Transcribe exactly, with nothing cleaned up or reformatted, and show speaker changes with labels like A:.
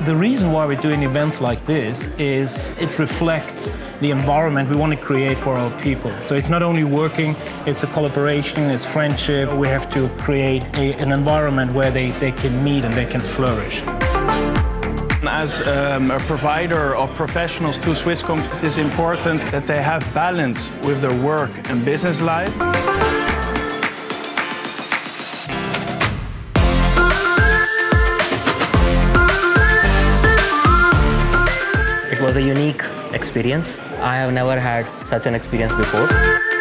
A: The reason why we're doing events like this is it reflects the environment we want to create for our people. So it's not only working, it's a collaboration, it's friendship. We have to create a, an environment where they, they can meet and they can flourish.
B: As um, a provider of professionals to Swisscom, it is important that they have balance with their work and business life.
C: It was a unique experience. I have never had such an experience before.